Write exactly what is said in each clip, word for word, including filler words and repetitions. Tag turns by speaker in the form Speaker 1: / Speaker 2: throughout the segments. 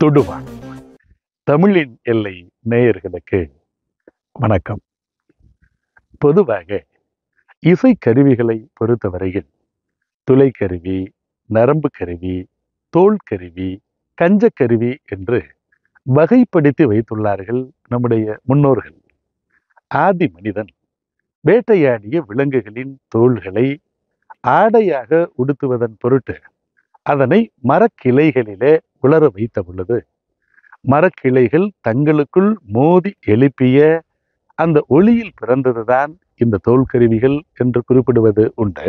Speaker 1: தொடுவான் தமிழின் எல்லை நேயர்களுக்கு வணக்கம். பொதுவாக இசைக்கருவிகளை பொறுத்தவரையில் துளைக்கருவி, நரம்பு கருவி, தோல் கருவி, கஞ்சக்கருவி என்று வகைப்படுத்தி வைத்துள்ளார்கள் நம்முடைய முன்னோர்கள். ஆதி மனிதன் வேட்டையாடிய விலங்குகளின் தோள்களை ஆடையாக உடுத்துவதன் பொருட்டு அதனை மரக்கிளைகளிலே உலர வைத்த பொழுது மரக்கிளைகள் தங்களுக்குள் மோதி எழுப்பிய அந்த ஒளியில் பிறந்ததுதான் இந்த தோல் கருவிகள் என்று குறிப்பிடுவது உண்டு.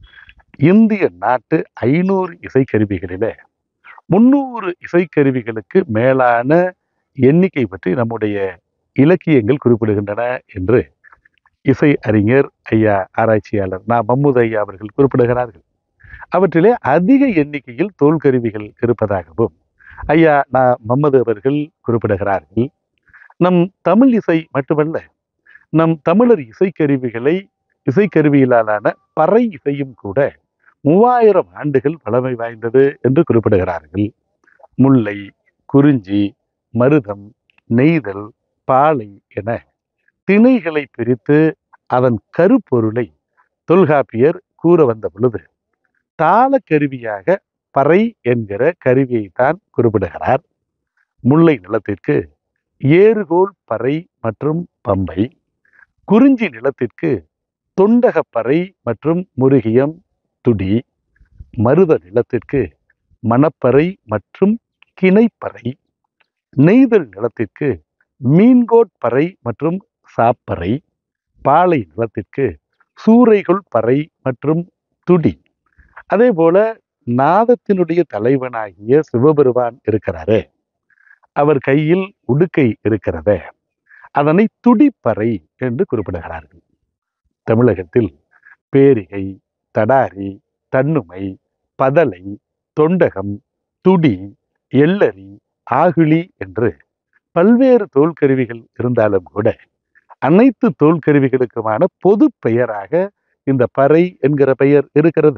Speaker 1: இந்திய நாட்டு ஐநூறு இசைக்கருவிகளில முன்னூறு இசைக்கருவிகளுக்கு மேலான எண்ணிக்கை பற்றி நம்முடைய இலக்கியங்கள் குறிப்பிடுகின்றன என்று இசை அறிஞர் ஐயா ஆராய்ச்சியாளர் நா மம்முது ஐயா அவர்கள் குறிப்பிடுகிறார்கள். அவற்றிலே அதிக எண்ணிக்கையில் தோல் கருவிகள் இருப்பதாகவும் ஐயா நா மம்மது அவர்கள் குறிப்பிடுகிறார்கள். நம் தமிழ் இசை மட்டுமல்ல, நம் தமிழர் இசைக்கருவிகளை இசைக்கருவியிலான பறை இசையும் கூட மூவாயிரம் ஆண்டுகள் பழமை வாய்ந்தது என்று குறிப்பிடுகிறார்கள். முல்லை, குறிஞ்சி, மருதம், நெய்தல், பாலை என திணைகளை பிரித்து அதன் கருப்பொருளை தொல்காப்பியர் கூற வந்த பொழுது தாள கருவியாக பறை என்கிற கருவியைத்தான் குறிப்பிடுகிறார். முல்லை நிலத்திற்கு ஏறுகோல் பறை மற்றும் பம்பை, குறிஞ்சி நிலத்திற்கு தொண்டகப்பறை மற்றும் முருகியம் துடி, மருத நிலத்திற்கு மணப்பறை மற்றும் கிணைப்பறை, நெய்தல் நிலத்திற்கு மீன்கோட்பறை மற்றும் சாப்பறை, பாலை நிலத்திற்கு சூறைகொள் பறை மற்றும் துடி. அதே போல நாதத்தினுடைய தலைவனாகிய சிவபெருமான் இருக்கிறாரே, அவர் கையில் உடுக்கை இருக்கிறதே, அதனை துடிப்பறை என்று குறிப்பிடுகிறார்கள். தமிழகத்தில் பேரிகை, தடாரி, தன்னுமை, பதலை, தொண்டகம், துடி, எள்ளரி, ஆகுளி என்று பல்வேறு தோல்கருவிகள் இருந்தாலும் கூட அனைத்து தோல்கருவிகளுக்குமான பொது பெயராக இந்த பறை என்கிற பெயர் இருக்கிறது.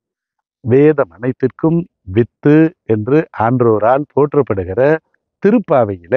Speaker 1: வேதம் அனைத்திற்கும் வித்து என்று ஆன்றோரால் போற்றப்படுகிற திருப்பாவையில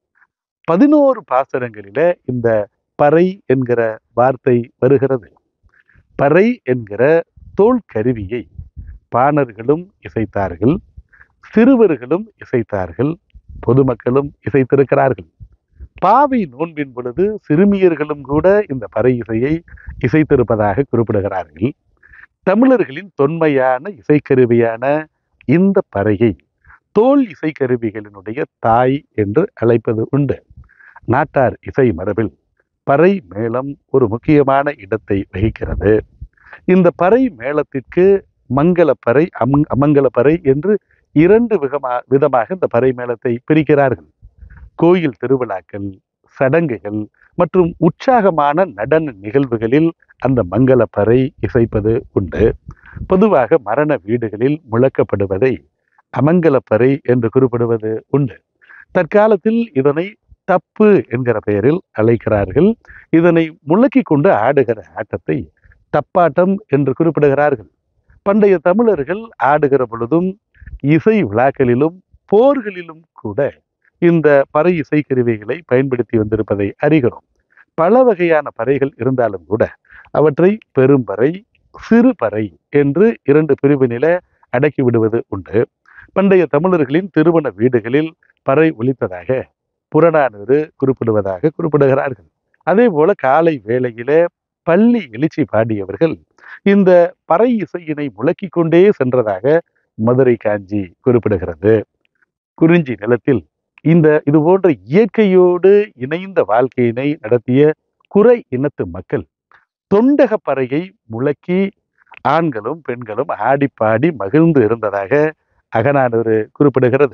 Speaker 1: பதினோரு பாசனங்களில இந்த பறை என்கிற வார்த்தை வருகிறது. பறை என்கிற தோல் கருவியை பாணர்களும் இசைத்தார்கள், சிறுவர்களும் இசைத்தார்கள், பொதுமக்களும் இசைத்திருக்கிறார்கள். பாவை நோன்பின் பொழுது சிறுமியர்களும் கூட இந்த பறை இசையை இசைத்திருப்பதாக குறிப்பிடுகிறார்கள். தமிழர்களின் தொன்மையான இசைக்கருவியான இந்த பறையை தோல் இசைக்கருவிகளினுடைய தாய் என்று அழைப்பது உண்டு. நாட்டார் இசை மரபில் பறை மேளம் ஒரு முக்கியமான இடத்தை வகிக்கிறது. இந்த பறை மேளத்திற்கு மங்களப்பறை, அம் அமங்கலப்பறை என்று இரண்டு விதமா விதமாக இந்த பறை மேளத்தை பிரிக்கிறார்கள். கோயில் திருவிழாக்கள், சடங்குகள் மற்றும் உற்சாகமான நடன நிகழ்வுகளில் அந்த மங்களப்பறை இசைப்பது உண்டு. பொதுவாக மரண வீடுகளில் முழக்கப்படுவதை அமங்கலப்பறை என்று குறிப்பிடுவது உண்டு. தற்காலத்தில் இதனை தப்பு என்கிற பெயரில் அழைக்கிறார்கள். இதனை முழக்கி கொண்டு ஆடுகிற ஆட்டத்தை தப்பாட்டம் என்று குறிப்பிடுகிறார்கள். பண்டைய தமிழர்கள் ஆடுகிற பொழுதும் இசை விழாக்களிலும் போர்களிலும் கூட இந்த பறை இசைக்கருவிகளை பயன்படுத்தி வந்திருப்பதை அறிகிறோம். பல வகையான பறைகள் இருந்தாலும் கூட அவற்றை பெரும்பறை, சிறு பறை என்று இரண்டு பிரிவினில அடக்கி விடுவது உண்டு. பண்டைய தமிழர்களின் திருமண வீடுகளில் பறை ஒலித்ததாக புறநானூறு குறிப்பிடுவதாக குறிப்பிடுகிறார்கள். அதே போல காலை வேளையில பள்ளி எழுச்சி பாடியவர்கள் இந்த பறை இசையினை முழக்கி கொண்டே சென்றதாக மதுரை காஞ்சி குறிப்பிடுகிறது. குறிஞ்சி நிலத்தில் இந்த இது போன்ற இயற்கையோடு இணைந்த வாழ்க்கையினை நடத்திய குறை இனத்து மக்கள் தொண்டக பறையை முழக்கி ஆண்களும் பெண்களும் ஆடிப்பாடி மகிழ்ந்து இருந்ததாக அகநானூறு குறிப்பிடுகிறது.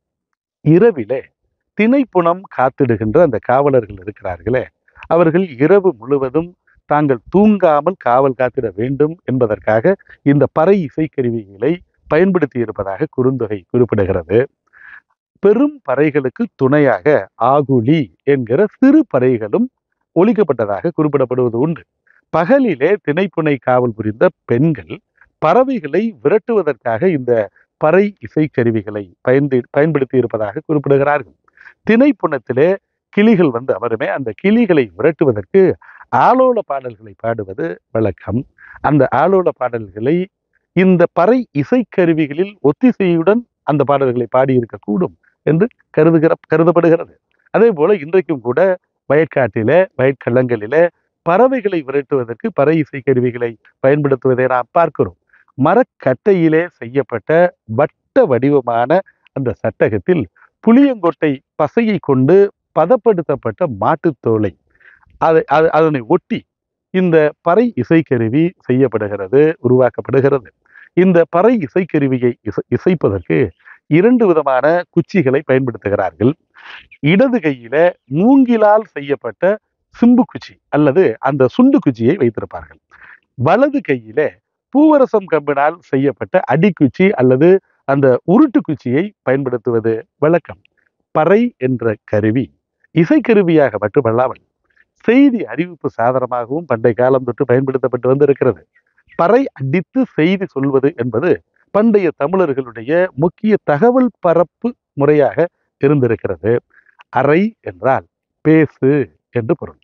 Speaker 1: இரவிலே திணைப்புணம் காத்திடுகின்ற அந்த காவலர்கள் இருக்கிறார்களே, அவர்கள் இரவு முழுவதும் தாங்கள் தூங்காமல் காவல் காத்திட வேண்டும் என்பதற்காக இந்த பறை இசைக்கருவிகளை பயன்படுத்தி இருப்பதாக குறுந்தொகை குறிப்பிடுகிறது. பெரும் பறைகளுக்கு துணையாக ஆகுளி என்கிற சிறு பறைகளும் ஒலிக்கப்பட்டதாக குறிப்பிடப்படுவது உண்டு. பகலிலே திணைப்புனை காவல் புரிந்த பெண்கள் பறவைகளை விரட்டுவதற்காக இந்த பறை இசைக்கருவிகளை பயந்து பயன்படுத்தி இருப்பதாக குறிப்பிடுகிறார்கள். திணைப்புணத்திலே கிளிகள் வந்து அமருமே, அந்த கிளிகளை விரட்டுவதற்கு ஆலோல பாடல்களை பாடுவது வழக்கம். அந்த ஆலோல பாடல்களை இந்த பறை இசைக்கருவிகளில் ஒத்திசையுடன் அந்த பாடல்களை பாடியிருக்கக்கூடும் என்று கருதுகிற கருதப்படுகிறது. அதே போல இன்றைக்கும் கூட வயற்காட்டிலே வயற்கள்ளங்களிலே பறவைகளை விரட்டுவதற்கு பறை இசைக்கருவிகளை பயன்படுத்துவதை நாம் பார்க்கிறோம். மரக்கட்டையிலே செய்யப்பட்ட வட்ட வடிவமான அந்த சட்டகத்தில் புளியங்கொட்டை பசையை கொண்டு பதப்படுத்தப்பட்ட மாட்டுத்தோலை அதை அதனை ஒட்டி இந்த பறை இசைக்கருவி செய்யப்படுகிறது, உருவாக்கப்படுகிறது. இந்த பறை இசைக்கருவியை இசை இசைப்பதற்கு இரண்டு விதமான குச்சிகளை பயன்படுத்துகிறார்கள். இடது கையில மூங்கிலால் செய்யப்பட்ட சிம்பு குச்சி அல்லது அந்த சுண்டு குச்சியை வைத்திருப்பார்கள். வலது கையில பூவரசம் கம்பினால் செய்யப்பட்ட அடிக்குச்சி அல்லது அந்த உருட்டு குச்சியை பயன்படுத்துவது வழக்கம். பறை என்ற கருவி இசைக்கருவியாக மட்டுமல்லாமல் செய்தி அறிவிப்பு சாதனமாகவும் பண்டை காலம் தொட்டு பயன்படுத்தப்பட்டு வந்திருக்கிறது. பறை அடித்து செய்தி சொல்வது என்பது பண்டைய தமிழர்களுடைய முக்கிய தகவல் பரப்பு முறையாக இருந்திருக்கிறது. அறை என்றால் பேசு என்று பொருள்.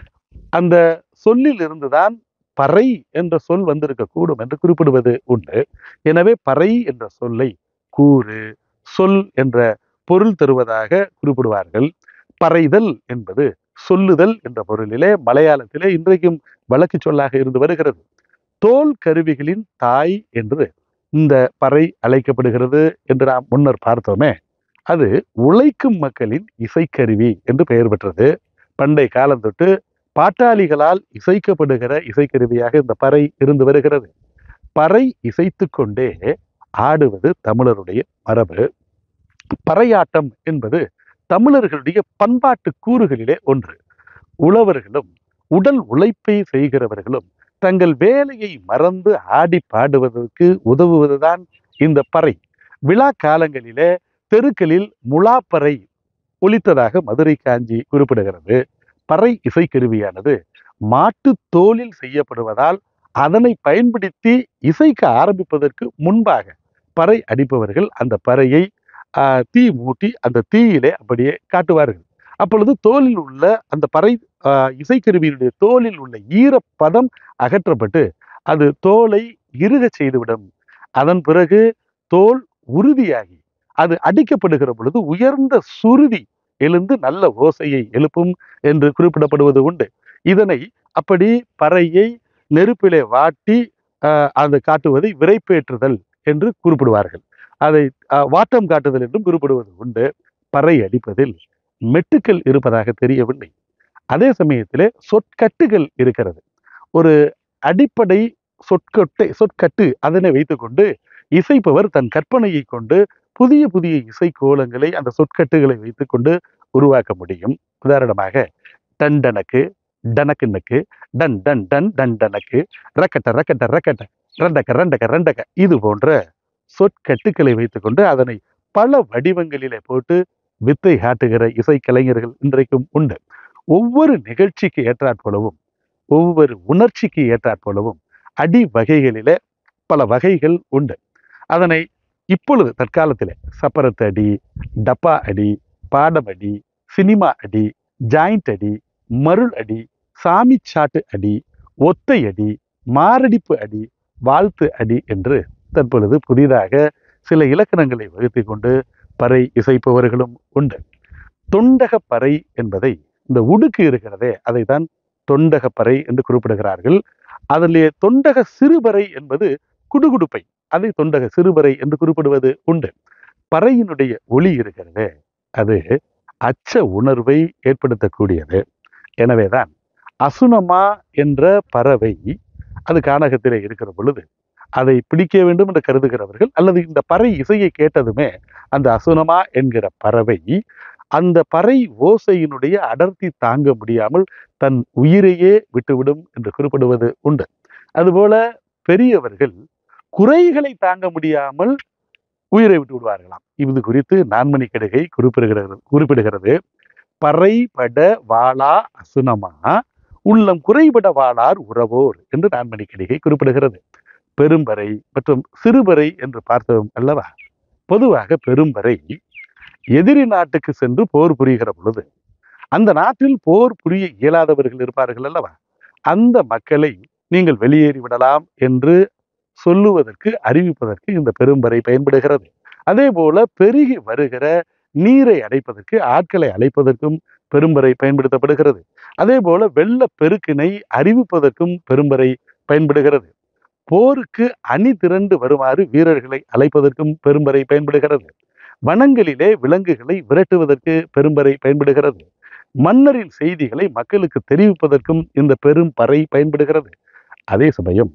Speaker 1: அந்த சொல்லில் இருந்துதான் பறை என்ற சொல் வந்திருக்க கூடும் என்று குறிப்பிடுவது உண்டு. எனவே பறை என்ற சொல்லை கூறு, சொல் என்ற பொருள் தருவதாக குறிப்பிடுவார்கள். பறைதல் என்பது சொல்லுதல் என்ற பொருளிலே மலையாளத்திலே இன்றைக்கும் வழக்கு சொல்லாக இருந்து வருகிறது. தோல் கருவிகளின் தாய் என்று இந்த பறை அழைக்கப்படுகிறது என்று நாம் முன்னர் பார்த்தோமே, அது உழைக்கும் மக்களின் இசைக்கருவி என்று பெயர் பெற்றது. பண்டை காலம் தொட்டு பாட்டாளிகளால் இசைக்கப்படுகிற இசைக்கருவியாக இந்த பறை இருந்து வருகிறது. பறை இசைத்து கொண்டே ஆடுவது தமிழருடைய மரபு. பறையாட்டம் என்பது தமிழர்களுடைய பண்பாட்டு கூறுகளிலே ஒன்று. உழவர்களும் உடல் உழைப்பை செய்கிறவர்களும் தங்கள் வேலையை மறந்து ஆடி பாடுவதற்கு உதவுவதுதான் இந்த பறை. விழா காலங்களிலே தெருக்களில் முலாப்பறை ஒலித்ததாக மதுரை காஞ்சி குறிப்பிடுகிறது. பறை இசைக்கருவியானது மாட்டு தோலில் செய்யப்படுவதால் அதனை பயன்படுத்தி இசைக்க ஆரம்பிப்பதற்கு முன்பாக பறை அடிப்பவர்கள் அந்த பறையை ஆஹ் தீ மூட்டி அந்த தீயிலே அப்படியே காட்டுவார்கள். அப்பொழுது தோலில் உள்ள அந்த பறை ஆஹ் இசைக்கருவியினுடைய தோலில் உள்ள ஈரப்பதம் அகற்றப்பட்டு அது தோலை இறுக செய்துவிடும். அதன் பிறகு தோல் உறுதியாகி அது அடிக்கப்படுகிற பொழுது உயர்ந்த சுருதி எழுந்து நல்ல ஓசையை எழுப்பும் என்று குறிப்பிடப்படுவது உண்டு. இதனை அப்படி பறையை நெருப்பிலே வாட்டி ஆஹ் அது காட்டுவதை விரைப்பேற்றுதல் என்று குறிப்பிடுவார்கள். அதை வாட்டம் காட்டுதல் என்றும் குறிப்பிடுவது உண்டு. பறை அடிப்பதில் மெட்டுக்கள் இருப்பதாக தெரியவில்லை. அதே சமயத்திலே சொற்கட்டுகள் இருக்கிறது. ஒரு அடிப்படை சொற்கொட்டை சொற்கட்டு அதனை வைத்துக்கொண்டு இசைப்பவர் தன் கற்பனையை கொண்டு புதிய புதிய இசை கோலங்களை அந்த சொற்கட்டுகளை வைத்துக்கொண்டு உருவாக்க முடியும். உதாரணமாக டண்டனக்கு டனக்குனக்கு டன் டன் டன் டன் டனக்கு ரக்கட்ட ரக்கட்ட ரக்கட்ட ரண்டக்க ரண்டக்க ரண்டக்க இது போன்ற சொற்கட்டுக்களை வைத்துக்கொண்டு அதனை பல வடிவங்களிலே போட்டு வித்தை காட்டுகிற இசை கலைஞர்கள் இன்றைக்கும் உண்டு. ஒவ்வொரு நிகழ்ச்சிக்கு ஏற்றாற் போலவும் ஒவ்வொரு உணர்ச்சிக்கு ஏற்றாற் போலவும் அடி வகைகளிலே பல வகைகள் உண்டு. அதனை இப்பொழுது தற்காலத்திலே சப்பரத்து அடி, டப்பா அடி, பாடம் அடி, சினிமா அடி, ஜாயிண்ட் அடி, மருள் அடி, சாமி சாட்டு அடி, ஒத்தை அடி, மாரடிப்பு அடி, வாழ்த்து அடி என்று தற்பொழுது புதிதாக சில இலக்கணங்களை வகுத்து கொண்டு பறை இசைப்பவர்களும் உண்டு. தொண்டக பறை என்பதை இந்த உடுக்கு இருக்கிறதே அதை தான் தொண்டக பறை என்று குறிப்பிடுகிறார்கள். அதிலே தொண்டக சிறுபறை என்பது குடுகுடுப்பை, அதை தொண்டக சிறுபறை என்று குறிப்பிடுவது உண்டு. பறையினுடைய ஒலி இருக்கிறதே அது அச்ச உணர்வை ஏற்படுத்தக்கூடியது. எனவேதான் அசுனமா என்ற பறவை அது கானகத்திலே இருக்கிற பொழுது அதை பிடிக்க வேண்டும் என்று கருதுகிறவர்கள் அல்லது இந்த பறை இசையை கேட்டதுமே அந்த அசுனமா என்கிற பறவை அந்த பறை ஓசையினுடைய அடர்த்தி தாங்க முடியாமல் தன் உயிரையே விட்டுவிடும் என்று குறிப்பிடுவது உண்டு. அதுபோல பெரியவர்கள் குறைகளை தாங்க முடியாமல் உயிரை விட்டு விடுவார்களாம். இது குறித்து நான்மணி கடிகை குறிப்பிடுகிறது குறிப்பிடுகிறது பறைபட வாளா அசுனமா உள்ளம் குறைபட வாளார் உறவோர் என்று நான்மணி கடிகை குறிப்பிடுகிறது. பெரும்பறை மற்றும் சிறுபறை என்று பார்த்தோம் அல்லவா? பொதுவாக பெரும்பறை எதிரி நாட்டுக்கு சென்று போர் புரிகிற பொழுது அந்த நாட்டில் போர் புரிய இயலாதவர்கள் இருப்பார்கள் அல்லவா? அந்த மக்களை நீங்கள் வெளியேறி விடலாம் என்று சொல்லுவதற்கு, அறிவிப்பதற்கு இந்த பெரும்பறை பயன்படுகிறது. அதே போல பெருகி வருகிற நீரை அடைப்பதற்கு, ஆட்களை அழைப்பதற்கும் பெரும்பறை பயன்படுத்தப்படுகிறது. அதே போல வெள்ள பெருக்கினை அறிவிப்பதற்கும் பெரும்பறை பயன்படுகிறது. போருக்கு அணி திரண்டு வருமாறு வீரர்களை அழைப்பதற்கும் பெரும்பறை பயன்படுகிறது. வனங்களிலே விலங்குகளை விரட்டுவதற்கு பெரும்பறை பயன்படுகிறது. மன்னரின் செய்திகளை மக்களுக்கு தெரிவிப்பதற்கும் இந்த பெரும் பறை பயன்படுகிறது. அதே சமயம்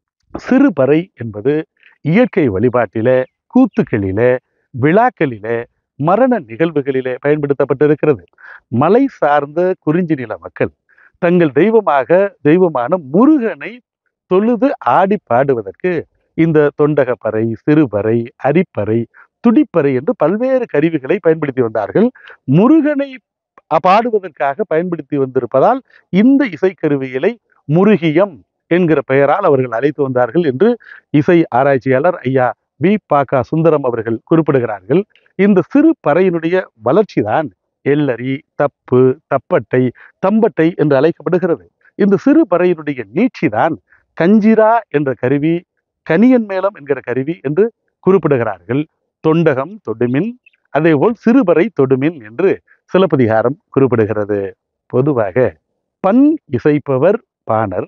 Speaker 1: சிறுபறை என்பது இயற்கை வழிபாட்டிலே, கூத்துக்களிலே, விழாக்களிலே, மரண நிகழ்வுகளிலே பயன்படுத்தப்பட்டிருக்கிறது. மலை சார்ந்த குறிஞ்சி நில மக்கள் தங்கள் தெய்வமாக தெய்வமான முருகனை தொழுது ஆடி பாடுவதற்கு இந்த தொண்டகப்பறை, சிறுபறை, அரிப்பறை, துடிப்பறை என்று பல்வேறு கருவிகளை பயன்படுத்தி வந்தார்கள். முருகனை பாடுவதற்காக பயன்படுத்தி வந்திருப்பதால் இந்த இசைக்கருவிகளை முருகியம் என்கிற பெயரால் அவர்கள் அழைத்து வந்தார்கள் என்று இசை ஆராய்ச்சியாளர் ஐயா வி பாக்கா சுந்தரம் அவர்கள் குறிப்பிடுகிறார்கள். இந்த சிறு பறையினுடைய வளர்ச்சிதான் எல்லரி, தப்பு, தப்பட்டை, தம்பட்டை என்று அழைக்கப்படுகிறது. இந்த சிறு பறையினுடைய நீட்சிதான் கஞ்சிரா என்ற கருவி, கனியன் மேளம் என்கிற கருவி என்று குறிப்பிடுகிறார்கள். தொண்டகம் தொடுமின், அதேபோல் சிறுபறை தொடுமின் என்று சிலப்பதிகாரம் குறிப்பிடுகிறது. பொதுவாக பண் இசைப்பவர் பாணர்,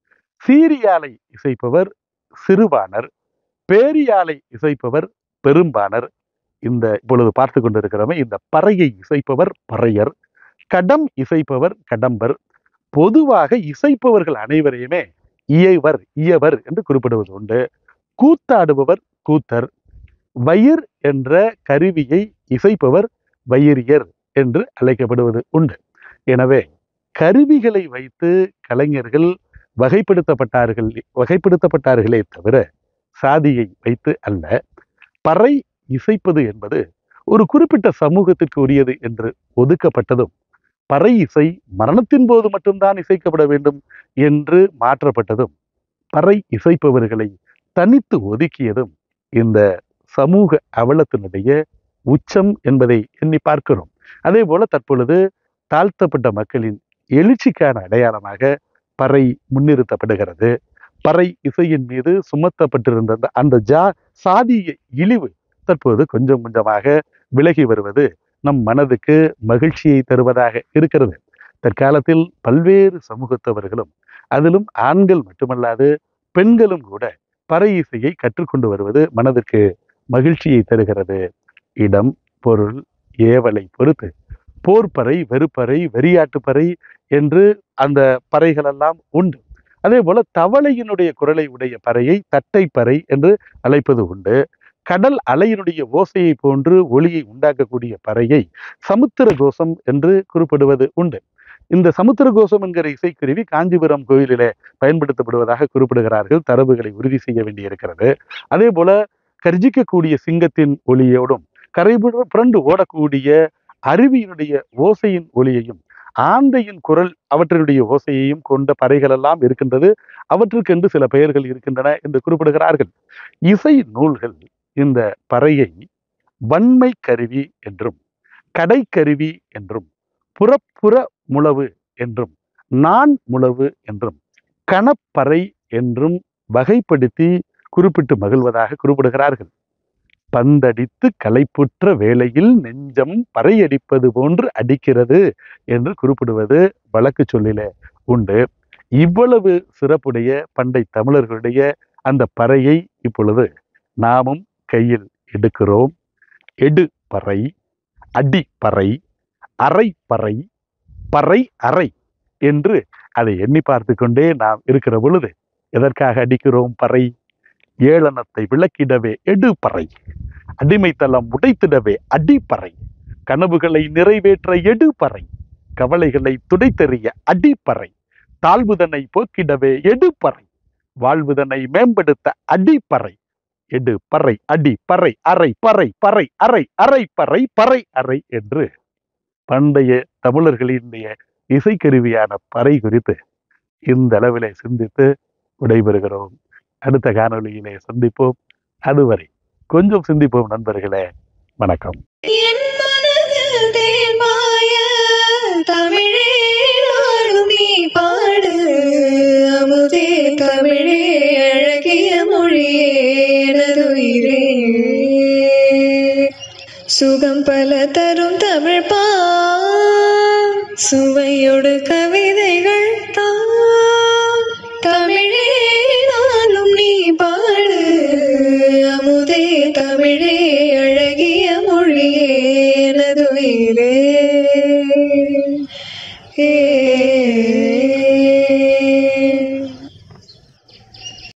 Speaker 1: சீரியாலை இசைப்பவர் சிறுபாணர், பேரியாலை இசைப்பவர் பெரும்பாணர். இந்த இப்பொழுது பார்த்து கொண்டிருக்கிறோமே இந்த பறையை இசைப்பவர் பறையர், கடம் இசைப்பவர் கடம்பர். பொதுவாக இசைப்பவர்கள் அனைவரையுமே இயைவர், இயவர் என்று குறிப்பிடுவது உண்டு. கூத்தாடுபவர் கூத்தர், வயிர் என்ற கருவியை இசைப்பவர் வயிரியர் என்று அழைக்கப்படுவது உண்டு. எனவே கருவிகளை வைத்து கலைஞர்கள் வகைப்படுத்தப்பட்டார்கள் வகைப்படுத்தப்பட்டார்களே தவிர சாதியை வைத்து அல்ல. பறை இசைப்பது என்பது ஒரு குறிப்பிட்ட சமூகத்திற்கு உரியது என்று ஒதுக்கப்பட்டதும், பறை இசை மரணத்தின் போது மட்டும்தான் இசைக்கப்பட வேண்டும் என்று மாற்றப்பட்டதும், பறை இசைப்பவர்களை தனித்து ஒதுக்கியதும் இந்த சமூக அவலத்தினுடைய உச்சம் என்பதை எண்ணி பார்க்கிறோம். அதே போல தற்பொழுது தாழ்த்தப்பட்ட மக்களின் எழுச்சிக்கான அடையாளமாக பறை முன்னிறுத்தப்படுகிறது. பறை இசையின் மீது சுமத்தப்பட்டிருந்த அந்த ஜா சாதிய இழிவு தற்போது கொஞ்சம் கொஞ்சமாக விலகி வருவது நம் மனதுக்கு மகிழ்ச்சியை தருவதாக இருக்கிறது. தற்காலத்தில் பல்வேறு சமூகத்தவர்களும், அதிலும் ஆண்கள் மட்டுமல்லாது பெண்களும் கூட பறை இசையை கற்றுக்கொண்டு வருவது மனதிற்கு மகிழ்ச்சியை தருகிறது. இடம், பொருள், ஏவலை பொறுத்து போர்ப்பறை, வெறுப்பறை, வெறியாட்டுப்பறை என்று அந்த பறைகளெல்லாம் உண்டு. அதே போல தவளையினுடைய குரலை உடைய பறையை தட்டைப்பறை என்று அழைப்பது உண்டு. கடல் அலையினுடைய ஓசையை போன்று ஒளியை உண்டாக்கக்கூடிய பறையை சமுத்திர கோஷம் என்று குறிப்பிடுவது உண்டு. இந்த சமுத்திர கோஷம் என்கிற இசைக்கருவி காஞ்சிபுரம் கோயிலிலே பயன்படுத்தப்படுவதாக குறிப்பிடுகிறார்கள். தரவுகளை உறுதி செய்ய வேண்டியிருக்கிறது. அதே போல கர்ஜிக்கக்கூடிய சிங்கத்தின் ஒளியோடும், கரை புரண்டு ஓடக்கூடிய அருவியினுடைய ஓசையின் ஒளியையும், ஆந்தையின் குரல் அவற்றினுடைய ஓசையையும் கொண்ட பறைகள் எல்லாம் இருக்கின்றது. அவற்றுக்கென்று சில பெயர்கள் இருக்கின்றன என்று குறிப்பிடுகிறார்கள். இசை நூல்கள் இந்த பறையை வன்மை கருவி என்றும், கடைக்கருவி என்றும், புறப்புற முழவு என்றும், நான் முழவு என்றும், கணப்பறை என்றும் வகைப்படுத்தி குறிப்பிட்டு மகிழ்வதாக குறிப்பிடுகிறார்கள். பந்தடித்து களைப்புற்ற வேளையில் நெஞ்சம் பறையடிப்பது போன்று அடிக்கிறது என்று குறிப்பிடுவது வழக்கு சொல்லிலே உண்டு. இவ்வளவு சிறப்புடைய பண்டை தமிழர்களுடைய அந்த பறையை இப்பொழுது நாமும் கையில் எடுக்கிறோம். எடு பறை, அடி பறை, அரை பறை, பறை அறை என்று அதை எண்ணி பார்த்து கொண்டே நாம் இருக்கிற பொழுது எதற்காக அடிக்கிறோம் பறை? ஏளனத்தை விளக்கிடவே எடு பறை, அடிமைத்தளம் உடைத்திடவே அடிப்பறை, கனவுகளை நிறைவேற்ற எடு பறை, கவலைகளை துடைத்தெறிய அடிப்பறை, தாழ்வுதனை போக்கிடவே எடு பறை, வாழ்வுதனை மேம்படுத்த அடிப்பறை, எடு பறை, அடி பறை, அரை பறை, பறை அறை, அரை பறை, பறை அறை என்று பண்டைய தமிழர்களினுடைய இசைக்கருவியான பறை குறித்து இந்த அளவிலே சிந்தித்து விடைபெறுகிறோம். அடுத்த காணொளியிலே சந்திப்போம். அதுவரை கொஞ்சம் சிந்திப்போம் நண்பர்களே. வணக்கம்.
Speaker 2: என் மனதில் தேன்மாய தமிழே நாளும் நீ பாடு, அமுதே தமிழே அழகிய மொழியே எனதுயிரே. சுகம் பல தரும் தமிழ் பா, சுவையோடு கவிதைகள் தான். தமிழே நாளும் நீ பாடு, அமுதே தமிழே அழகிய மொழியே எனதுயிரே. ஏ